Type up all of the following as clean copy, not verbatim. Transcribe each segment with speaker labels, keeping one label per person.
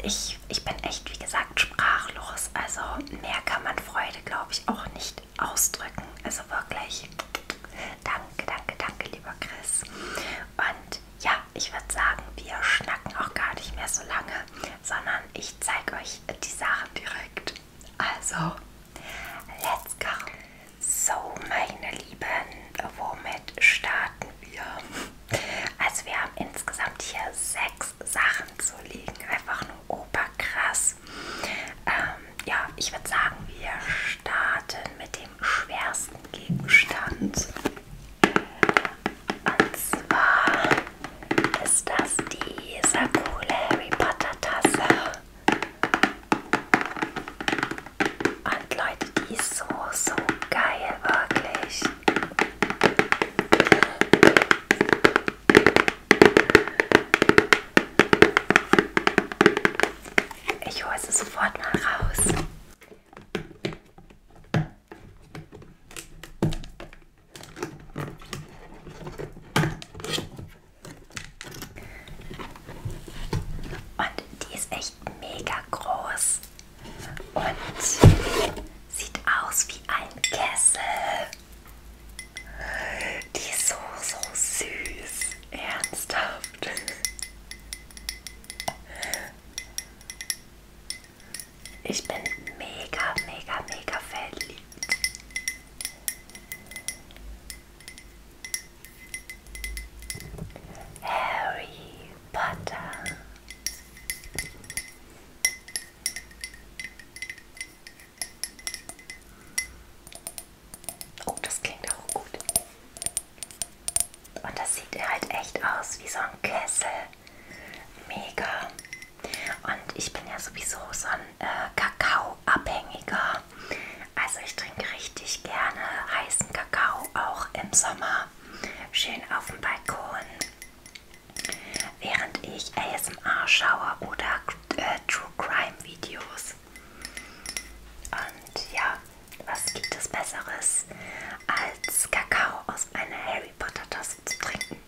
Speaker 1: ich bin echt, wie gesagt, sprachlos. Also mehr kann man Freude, glaube ich, auch nicht ausdrücken. Also wirklich, danke, danke, danke, lieber Chris. Und ja, ich würde sagen, wir schnacken auch gar nicht mehr so lange, sondern ich zeige euch die Sachen direkt. Also, let's go. So, meine Lieben, womit starten wir? Also wir haben insgesamt hier 6 Sachen zu liegen. Einfach nur oberkrass. Ja, ich würde sagen, wir starten mit dem schwersten Gegenstand. Und zwar ist das diese coole Harry Potter Tasse. Und Leute, die ist so, so geil, wirklich. Ich hole sie sofort mal raus. Und die ist echt mega groß und sieht aus wie ein Kessel. Die ist so, so süß. Ernsthaft. Ich bin mega, mega, mega verliebt. Harry Potter. Oh, das klingt auch gut. Und das sieht halt echt aus wie so ein Kessel. Mega. Und ich bin ja sowieso so ein Kakao-Abhängiger. Also ich trinke richtig gerne heißen Kakao, auch im Sommer. Schön auf dem Balkon. Während ich ASMR schaue oder True Crime Videos. Und ja, was gibt es Besseres, als Kakao aus einer Harry Potter Tasse zu trinken?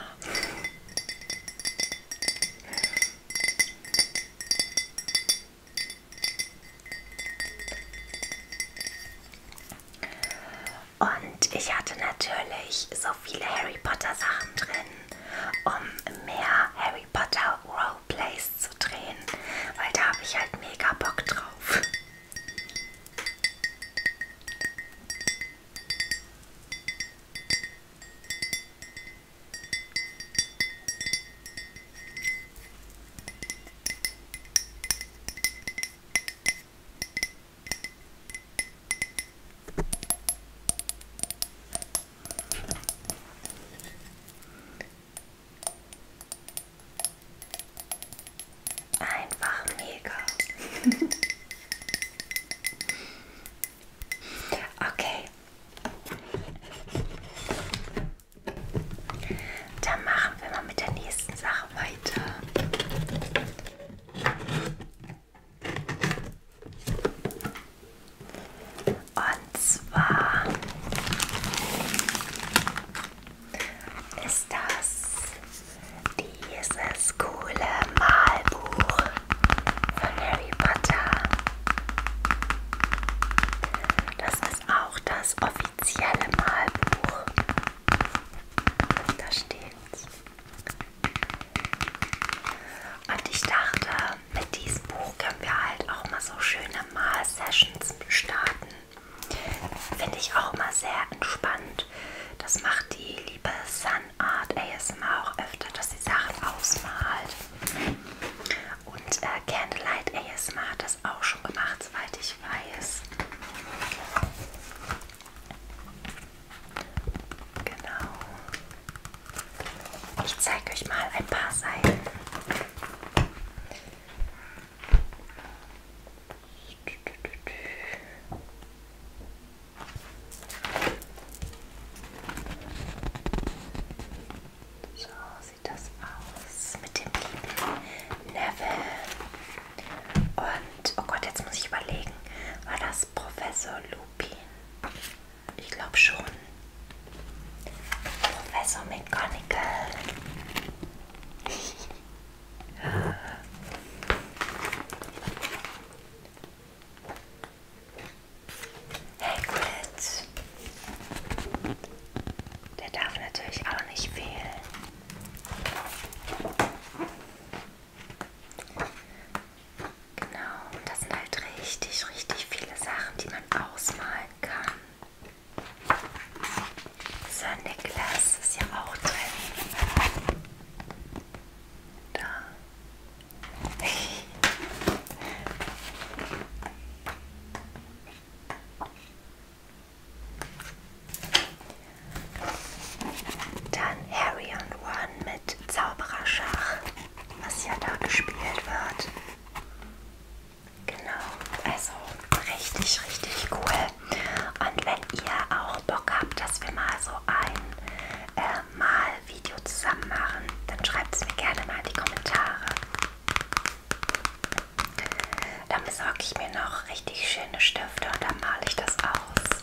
Speaker 1: Und ich hatte natürlich so viele Harry Potter Sachen drin, um mehr Harry Potter Roleplays zu drehen, weil da habe ich halt mega Bock drauf. Einfach mega. Okay. Dann machen wir mal mit der nächsten Sache weiter. Und zwar ist das dieses coole Malbuch von Harry Potter. Das ist auch das offizielle Malbuch. Da steht's. Und ich dachte, mit diesem Buch können wir halt auch mal so schöne Mal-Sessions starten. Finde ich auch mal sehr entspannt. Das macht die liebe Sunart ASMR auch öfter, dass sie Sachen ausmalt. Und Candlelight ASMR hat das auch schon gemacht, soweit ich weiß. Genau. Ich zeige euch mal ein paar Seiten. So sieht das aus mit dem lieben Neville. Und, oh Gott, jetzt muss ich überlegen, war das Professor Lupin? Ich glaube schon. Professor McGonagall. richtig, richtig viele Sachen, die man ausmalen kann. Sir Nicholas ist ja auch drin. Da. Dann Harry und Ron mit Zaubererschach, was ja da gespielt wird. Genau, also richtig, richtig cool. Und wenn ihr auch Bock habt, dass wir mal so ein Malvideo zusammen machen, dann schreibt es mir gerne mal in die Kommentare. Dann besorge ich mir noch richtig schöne Stifte und dann male ich das aus.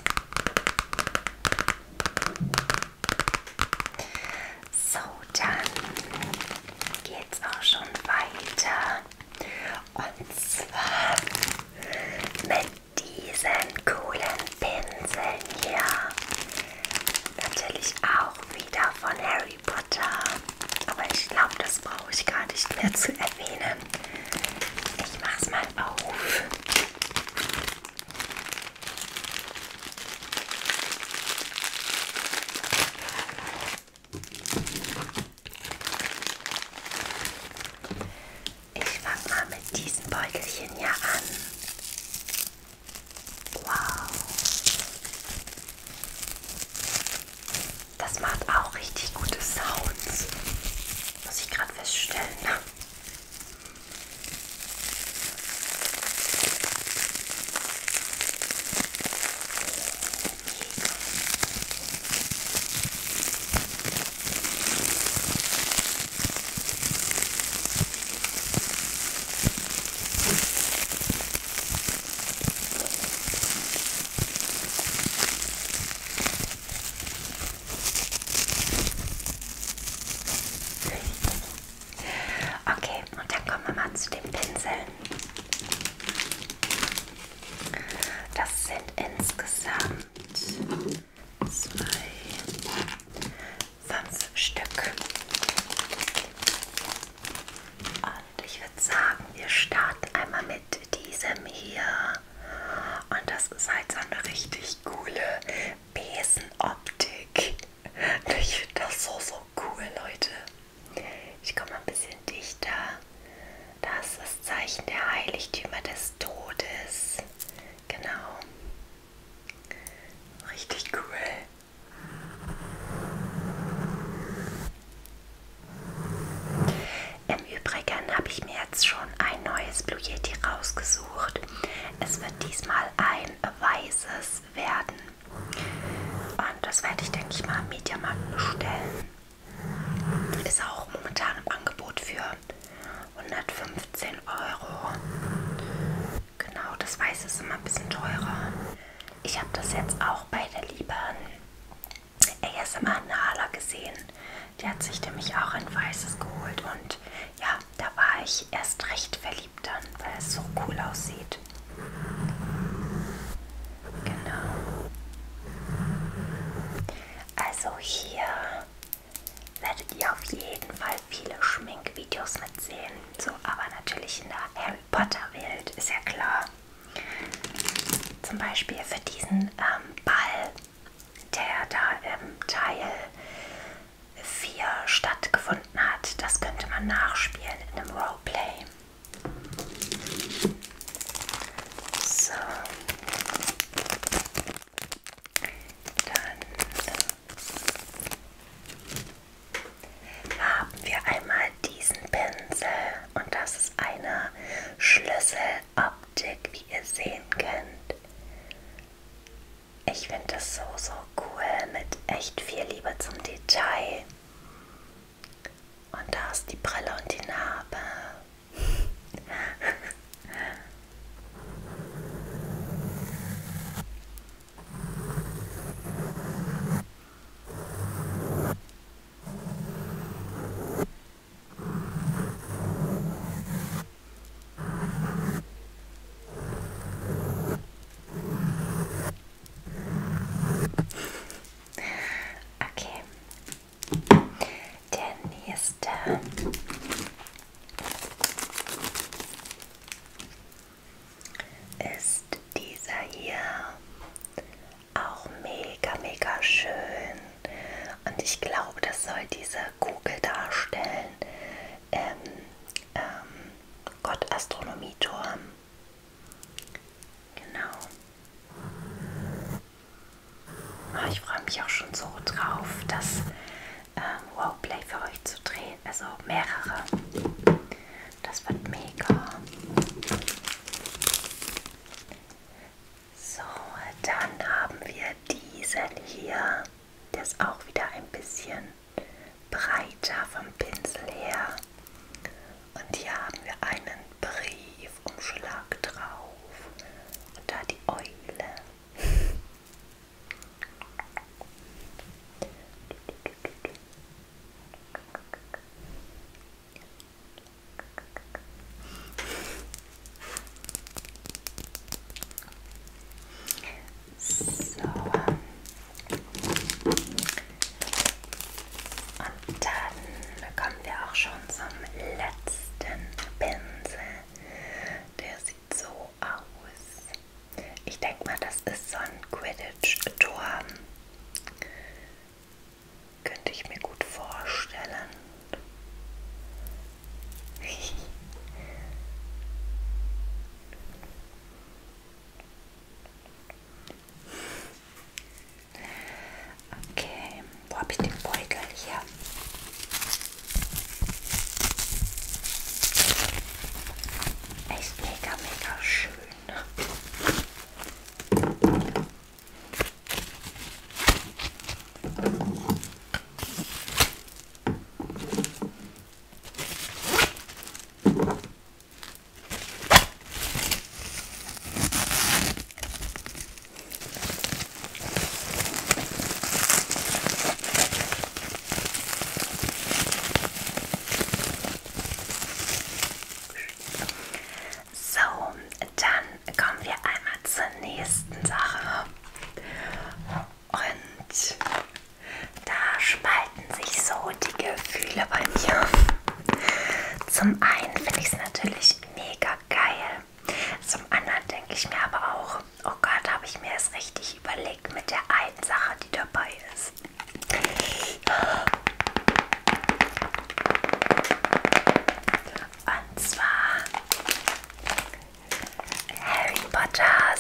Speaker 1: So, dann geht's auch schon weiter. Und zwar mit diesen coolen Pinseln hier. Natürlich auch wieder von Harry Potter. Aber ich glaube, das brauche ich gar nicht mehr zu erwähnen. Ich mache es mal auf. Ich fange mal mit diesen Beutelchen hier an. Wow. Das macht auch richtig gute Sounds. Muss ich gerade feststellen. Okay, und dann kommen wir mal zu den Pinseln. Das sind insgesamt 2, 5 Stück. Und ich würde sagen, wir starten einmal mit diesem hier. Und das ist halt so eine richtig coole Besenoptik. Ich finde das so cool, Leute. Ich komme ein bisschen dichter. Das ist das Zeichen der Heiligtümer des Todes. Genau. Richtig cool. Im Übrigen habe ich mir jetzt schon ein neues Blue Yeti rausgesucht. Es wird diesmal ein weißes werden. Und das werde ich, denke ich mal, am Mediamarkt bestellen. Ist auch momentan im Angebot für 115 €. Genau, das Weiße ist immer ein bisschen teurer. Ich habe das jetzt auch bei der lieben ASMR Nala gesehen. Die hat sich nämlich auch ein weißes geholt und ja, da war ich erst recht verliebt dann, weil es so cool aussieht. Genau. Also hier werdet ihr auf jeden Fall viele Schminkvideos mitsehen. So, aber natürlich in der Harry Potter Welt, ist ja klar. Zum Beispiel für diesen Ball, der da im Teil 4 stattgefunden hat. Das könnte man nachspielen in einem Roleplay. So. Dann haben wir einmal diesen Pinsel und das ist eine Schlüsseloptik, wie ihr sehen könnt.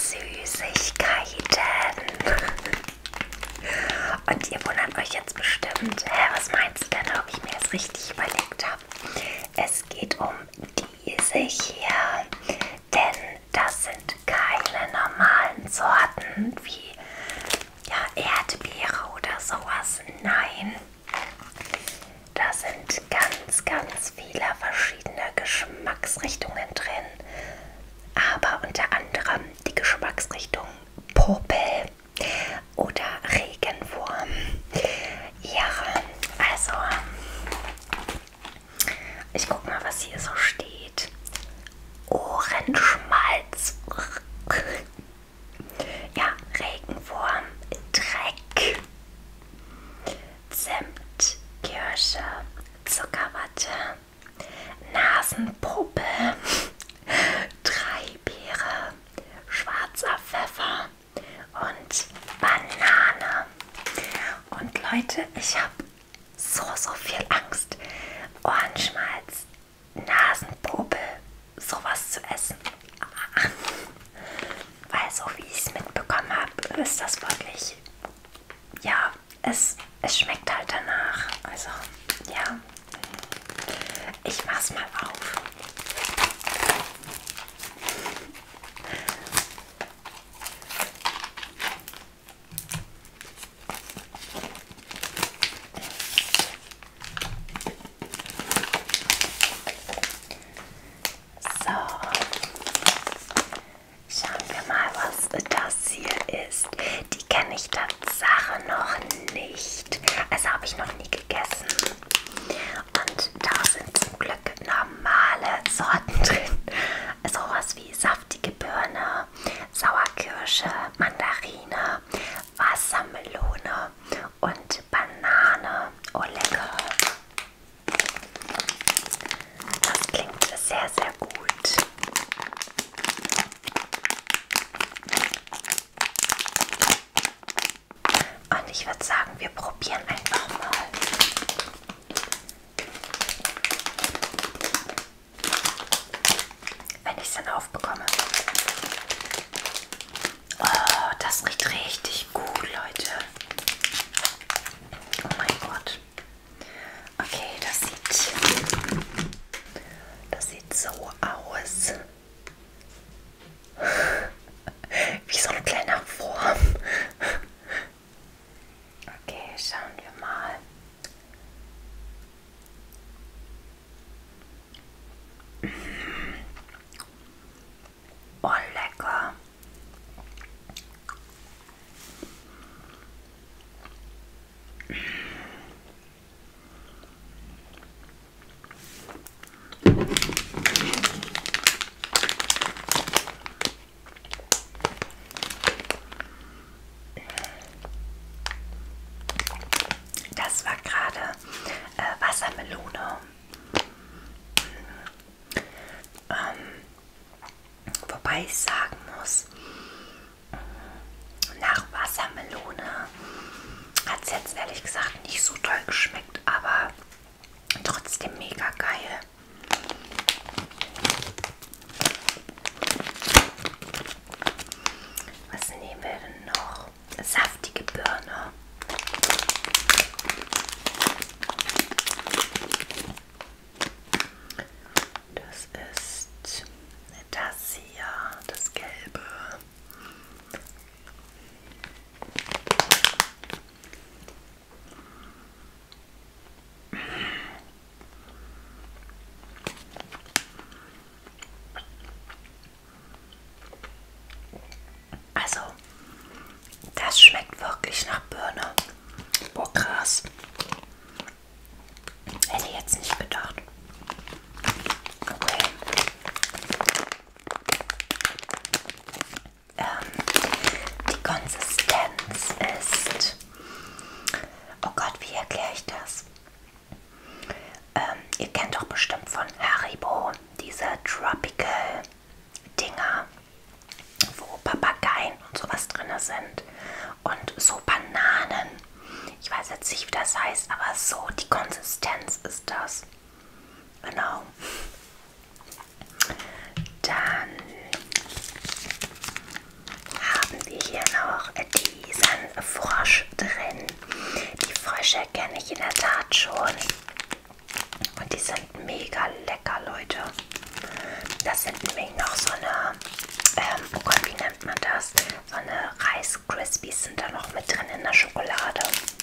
Speaker 1: Süßigkeiten. Und ihr wundert euch jetzt bestimmt, was meinst du denn, ob ich mir das richtig überlegt habe? Es geht um diese hier, denn das sind keine normalen Sorten wie ja, Erdbeere oder sowas. Nein, da sind ganz viele verschiedene Geschmacksrichtungen drin. Aber unter anderem die Geschmacksrichtung Popel oder Regenwurm. Ja, also ich guck mal, was hier so steht. Ohrenschmalz. Ja, Regenwurm, Dreck, Zimt, Kirsche, Zuckerwatte, Nasenpuppe, Treibeere, schwarzer Pfeffer und Banane. Und Leute, ich habe so viel Angst, Ohrenschmalz, Nasenpuppe, sowas zu essen. Weil so wie ich es mitbekommen habe, ist das wirklich, ja, es schmeckt halt danach. Also, ja, ich mach's mal auf. So, schauen wir mal, was das hier ist. Die kenne ich Tatsache noch nicht. Also habe ich noch nie gegessen. Und da sind zum Glück normale Sorten drin. Sowas wie saftige Birne, Sauerkirsche, Mandarine, Wassermelone und Banane. Oh, lecker. Das klingt sehr gut. Und ich würde sagen, wir probieren einfach mal. Wenn ich es dann aufbekomme. Oh, das riecht richtig gut, Leute. Oh mein Gott. Okay, das sieht so aus. Wie so ein kleiner Wurm. Okay, schauen wir mal. Oh, lecker. Das war gerade Wassermelone. Wobei ich sagen muss, nach Wassermelone hat es jetzt ehrlich gesagt nicht so toll geschmeckt, aber trotzdem mega geil. Was nehmen wir denn noch? Saftige Birne. Das ist das hier, das Gelbe. Also, das schmeckt wirklich nach Birne. Boah, krass. Hätte ich jetzt nicht gedacht. Okay. ich in der Tat schon. Und die sind mega lecker, Leute. Das sind nämlich noch so eine, oh Gott, wie nennt man das? So eine Rice Krispies sind da noch mit drin in der Schokolade.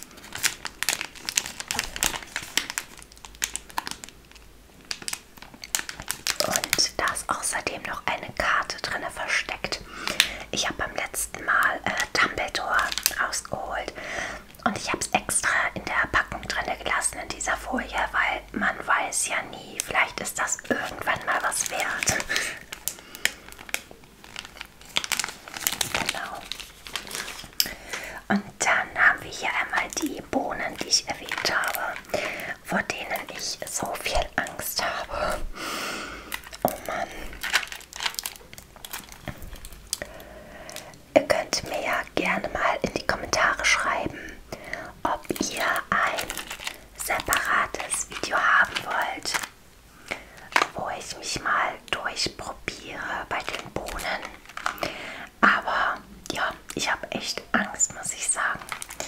Speaker 1: Und da ist außerdem noch eine Karte drin versteckt. Ich habe beim letzten Mal Dumbledore rausgeholt und ich habe es extra in der Packung drin gelassen, in dieser Folie, weil man weiß ja nie, vielleicht ist das irgendwann mal was wert. Genau. Und dann haben wir hier einmal die Bohnen, die ich erwähnt habe, vor denen ich so viel Angst habe. Oh Mann. Ihr könnt mir ja gerne mal in die Kommentare schreiben, ob ihr ein separates Video haben wollt, wo ich mich mal durchprobiere bei den Bohnen. Aber ja, ich habe echt Angst, muss ich sagen.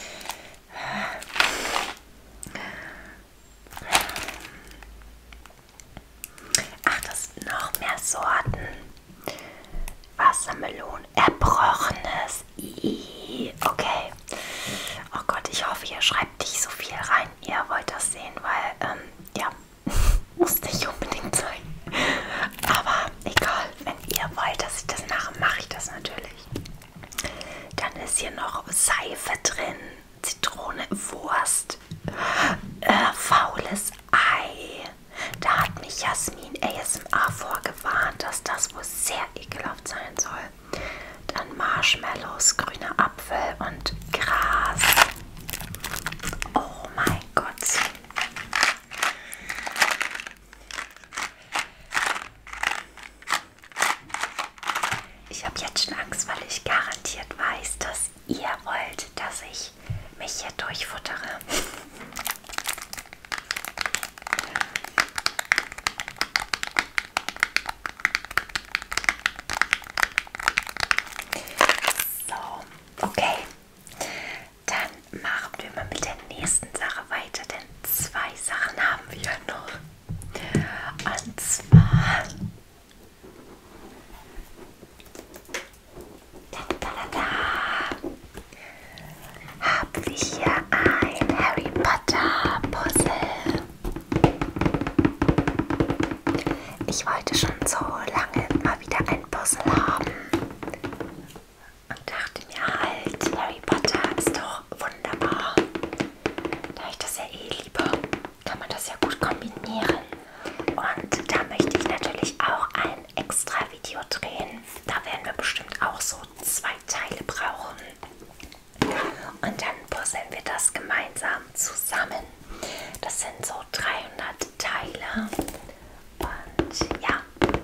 Speaker 1: Ach, das sind noch mehr Sorten. Wassermelone, Erbrochenes. Okay. Oh Gott, ich hoffe, ihr schreibt nicht so viel rein. Ihr wollt das sehen, weil, ja, muss nicht unbedingt sein. Aber egal, wenn ihr wollt, dass ich das mache, mache ich das natürlich. Dann ist hier noch Seife drin, Zitrone, Wurst, faules Ei. Da hat mich Jasmin ASMR vorgewarnt, dass das wohl sehr ekelhaft sein soll. Dann Marshmallows, grüner Apfel und Gras. Oh mein Gott. Ich habe jetzt schon Angst, weil ich garantiert weiß, dass ihr wollt, dass ich mich hier durchfuttere. So, okay. Dann machen wir mal mit der nächsten Sache weiter, denn zwei Sachen haben wir noch. Und zwar haben wir hier ein Harry Potter Puzzle. Ich wollte schon so lange mal wieder ein Puzzle haben und dachte mir halt, Harry Potter ist doch wunderbar. Da ich das ja eh liebe, kann man das ja gut kombinieren. Und da möchte ich natürlich auch ein extra Video drehen. Da werden wir bestimmt auch so 2 Teile brauchen. Und dann puzzeln wir das gemeinsam zusammen. Das sind so 300 Teile. Und ja.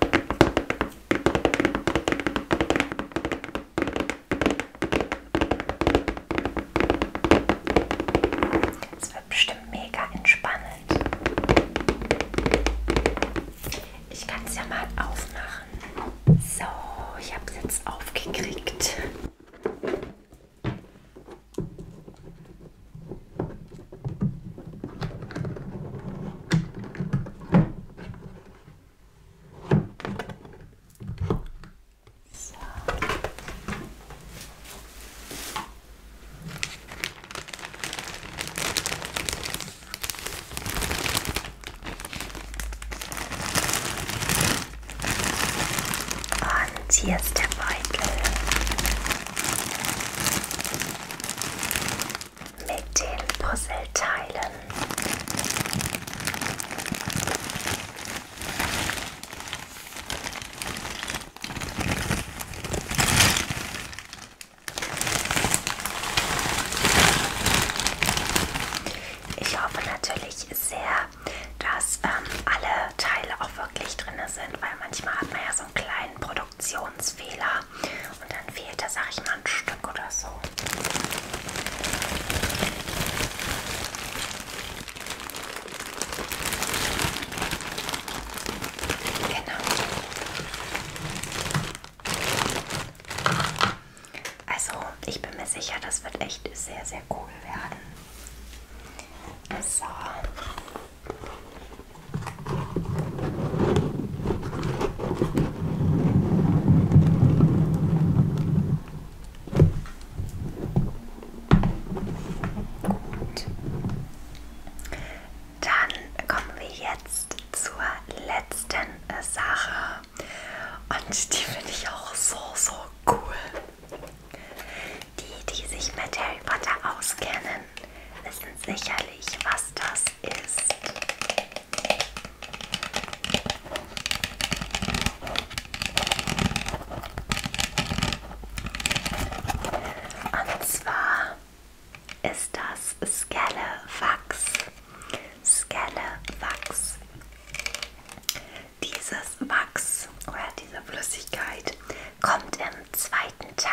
Speaker 1: Es wird bestimmt mega entspannend. Ich kann es ja mal aufmachen. So, ich habe es jetzt aufgekriegt. Hier ist der Beutel mit den Puzzleteilen. Ich hoffe natürlich sehr, dass alle Teile auch wirklich drin sind, weil manchmal hat man ja so einen kleinen Produktionsfehler und dann fehlt da, sag ich mal, ein Stück oder so. Genau. Also ich bin mir sicher, das wird echt sehr, sehr cool werden.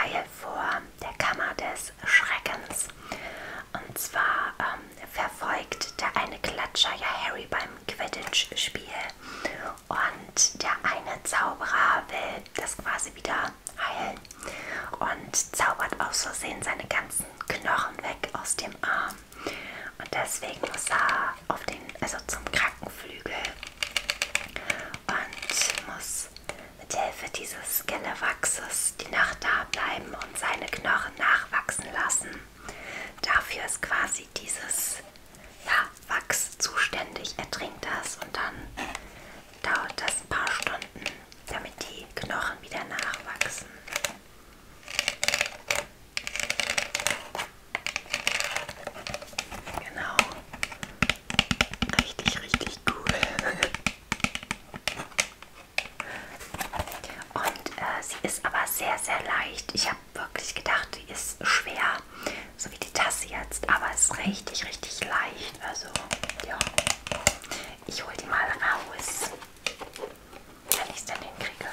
Speaker 1: Teil vor der Kammer des Schreckens. Und zwar verfolgt der eine Klatscher ja Harry beim Quidditch-Spiel und der eine Zauberer will das quasi wieder heilen und zaubert aus Versehen seine ganzen Knochen weg aus dem Arm. Und deswegen muss er also zum Krankenflügel und muss mit Hilfe dieses Gelewachses die Nacht da bleiben und seine Knochen nachwachsen lassen. Dafür ist quasi dieses Wachs zuständig. Er trinkt das und dann dauert das ein paar Stunden, damit die Knochen wieder nachwachsen. Genau. Richtig, richtig cool. Und sie ist aber sehr, sehr leicht. Ich habe wirklich gedacht, die ist schwer, so wie die Tasse jetzt, aber es ist richtig, richtig leicht. Also, ja. Ich hole die mal raus, wenn ich es denn hinkriege.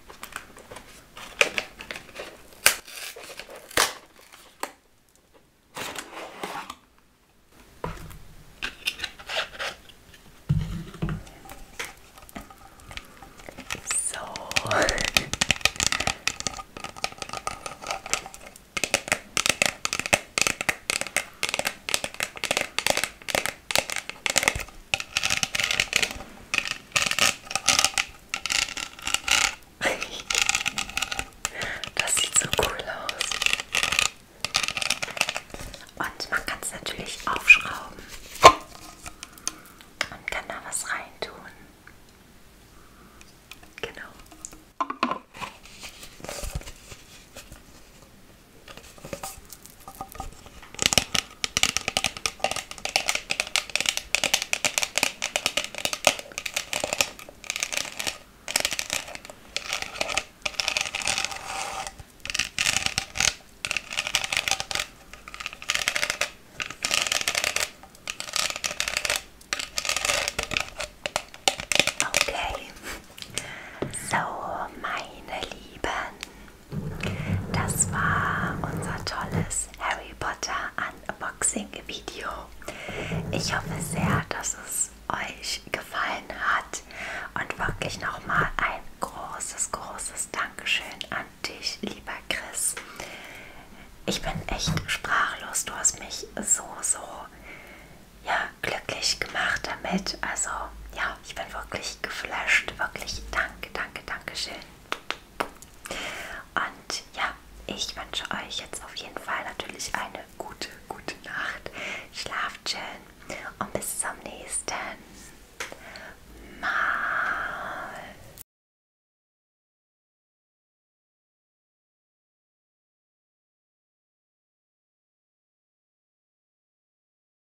Speaker 1: So. Das sieht so cool aus. Und man kann es natürlich aufschrauben und kann da was reintun. Genau. Okay, so meine Lieben, das war unser tolles Harry Potter Unboxing-Video. Ich hoffe sehr, dass es euch gefallen hat und wirklich nochmal ein großes, großes Dankeschön an dich, lieber Chris. Ich bin echt sprachlos, du hast mich so glücklich gemacht damit. Also ja, ich bin wirklich